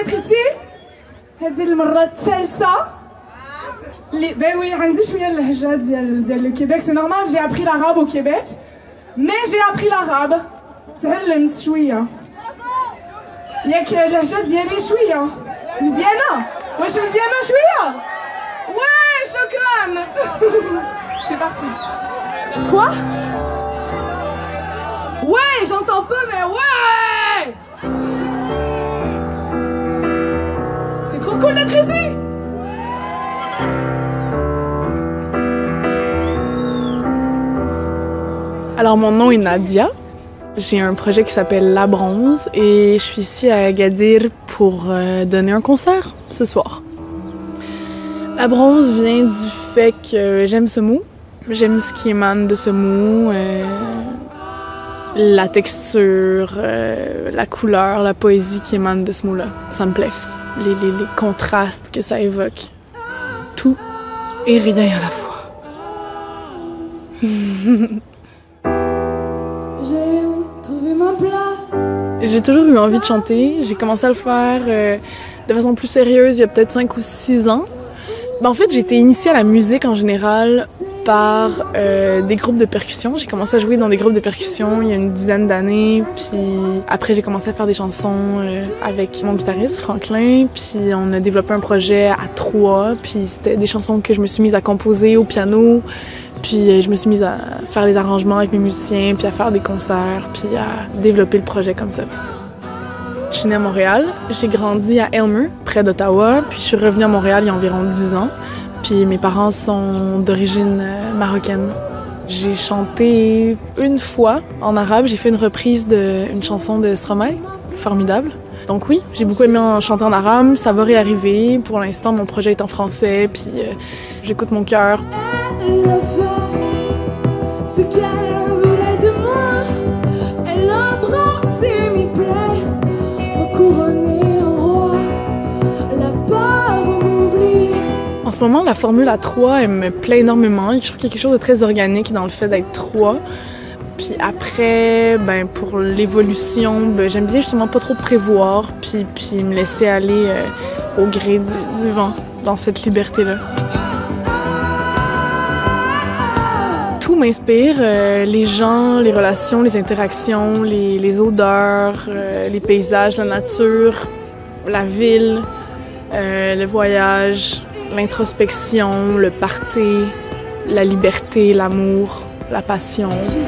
d'être ici. هذه المرة الثالثة. Ben oui, عندي شوية اللهجة ديال الكيبيك. C'est normal, j'ai appris l'arabe au Québec. Mais j'ai appris l'arabe. تعلمت شوية. ياك اللهجة ديالي شوية. مزيانة. واش مزيانة شوية؟ Ouais, شكرا. C'est parti. Quoi? Ouais, j'entends peu, mais ouais! C'est trop cool d'être ici! Alors mon nom est Nadia, j'ai un projet qui s'appelle La Bronze et je suis ici à Agadir pour donner un concert ce soir. La Bronze vient du fait que j'aime ce mot, j'aime ce qui émane de ce mot, la texture, la couleur, la poésie qui émane de ce mot-là, ça me plaît. Les contrastes que ça évoque, tout et rien à la fois. J'ai toujours eu envie de chanter. J'ai commencé à le faire de façon plus sérieuse il y a peut-être 5 ou 6 ans. Ben, en fait, j'ai été initiée à la musique en général par des groupes de percussion. J'ai commencé à jouer dans des groupes de percussion il y a une dizaine d'années. Puis après, j'ai commencé à faire des chansons avec mon guitariste, Franklin. Puis on a développé un projet à 3. Puis c'était des chansons que je me suis mise à composer au piano. Puis je me suis mise à faire les arrangements avec mes musiciens, puis à faire des concerts, puis à développer le projet comme ça. Je suis née à Montréal, j'ai grandi à Elmer, près d'Ottawa, puis je suis revenue à Montréal il y a environ 10 ans. Puis mes parents sont d'origine marocaine. J'ai chanté une fois en arabe, j'ai fait une reprise d'une chanson de Stromae, formidable. Donc oui, j'ai beaucoup aimé chanter en arabe, ça va réarriver. Pour l'instant, mon projet est en français, puis j'écoute mon cœur. Ce qu'elle voulait de moi, elle embrassait mes plaies, me couronnait en roi, la peur m'oublie. En ce moment, la formule à 3, elle me plaît énormément. Je trouve qu'il y a quelque chose de très organique dans le fait d'être 3. Puis après, ben, pour l'évolution, ben, j'aime bien justement pas trop prévoir, puis me laisser aller au gré du vent, dans cette liberté-là. Tout m'inspire, les gens, les relations, les interactions, les odeurs, les paysages, la nature, la ville, le voyage, l'introspection, le party, la liberté, l'amour, la passion.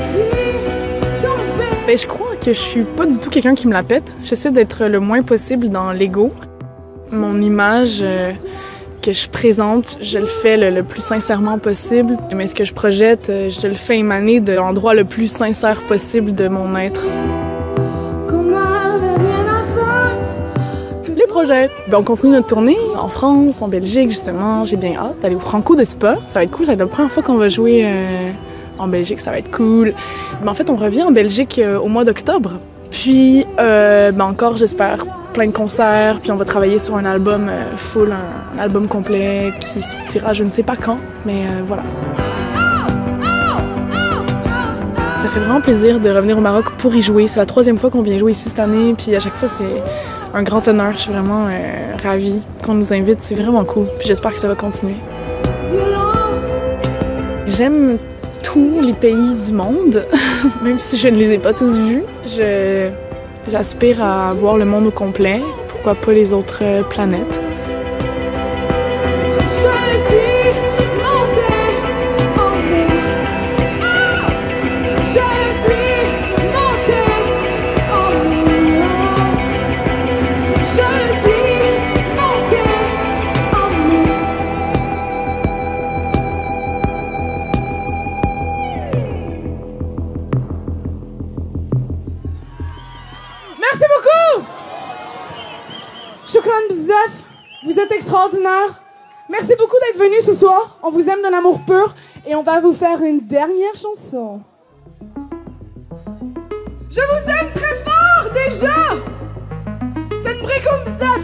Ben, je crois que je suis pas du tout quelqu'un qui me la pète. J'essaie d'être le moins possible dans l'ego. Mon image que je présente, je le fais le plus sincèrement possible. Mais ce que je projette, je le fais émaner de l'endroit le plus sincère possible de mon être. Les projets. Ben, on continue notre tournée en France, en Belgique justement. J'ai bien hâte d'aller au Franco de Spa. Ça va être cool, ça va être la première fois qu'on va jouer en Belgique, ça va être cool. Ben, en fait, on revient en Belgique au mois d'octobre. Puis, ben, encore, j'espère, plein de concerts, puis on va travailler sur un album full, un album complet qui sortira je ne sais pas quand, mais voilà. Ça fait vraiment plaisir de revenir au Maroc pour y jouer. C'est la 3e fois qu'on vient jouer ici cette année, puis à chaque fois c'est un grand honneur. Je suis vraiment ravie qu'on nous invite, c'est vraiment cool, puis j'espère que ça va continuer. J'aime tous les pays du monde, même si je ne les ai pas tous vus. J'aspire à voir le monde au complet, pourquoi pas les autres planètes. Merci beaucoup! Shukran bzaf, vous êtes extraordinaire. Merci beaucoup d'être venus ce soir. On vous aime de l'amour pur et on va vous faire une dernière chanson. Je vous aime très fort déjà! Tenbrikum bzaf!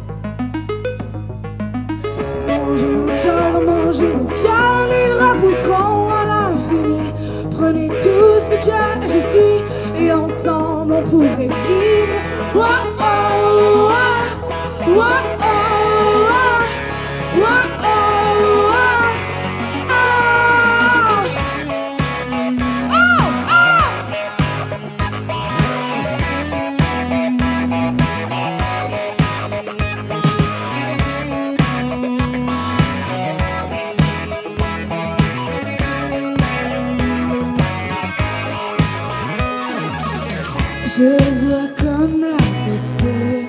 Mangez nos cœurs, ils repousseront à l'infini. Prenez tout ce que je suis et ensemble on pourrait vivre. Oh, oh, oh. Je vois comme la beauté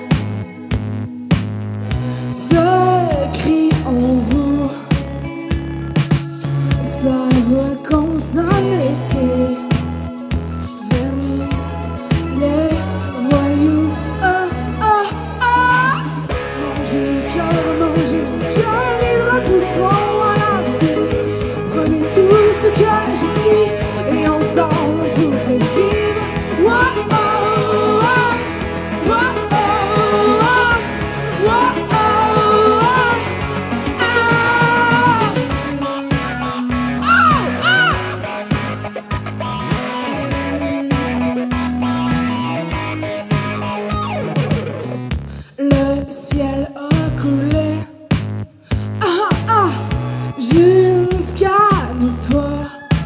se crie en vous. Ça voit qu'on sonne l'été. Vers nous, les voyous. Mangez le cœur, ils repousseront à la vie. Prenez tout ce que je suis et ensemble on pourrait vivre. Le ciel a coulé jusqu'à nous toits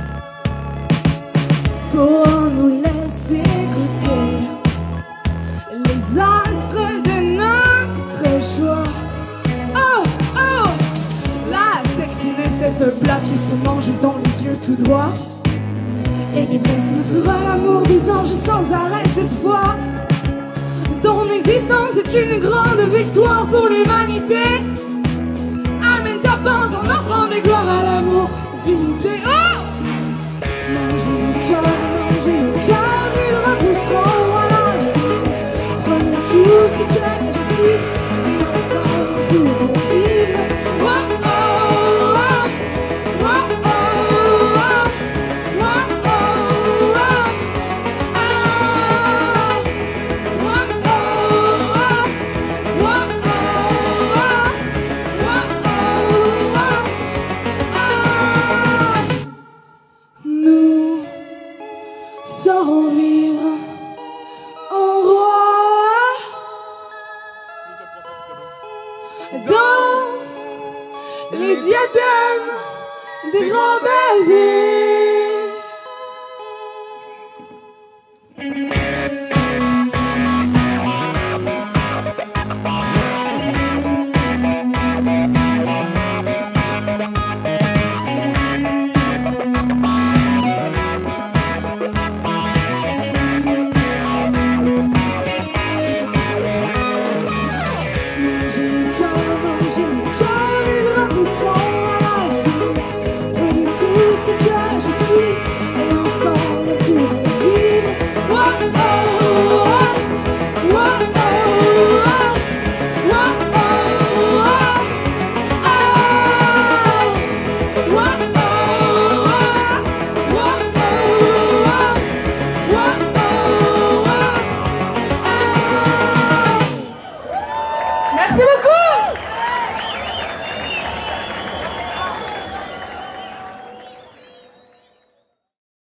pour nous laisser goûter les astres de notre choix. Oh, oh, la sexiness, cette blague qui se mange dans les yeux tout droit. Et l'ivresse me fera l'amour des anges sans arrêt cette fois. Ton existence est une grande victoire pour l'humanité. Amène ta pensée en offrant des gloires à l'amour d'unité.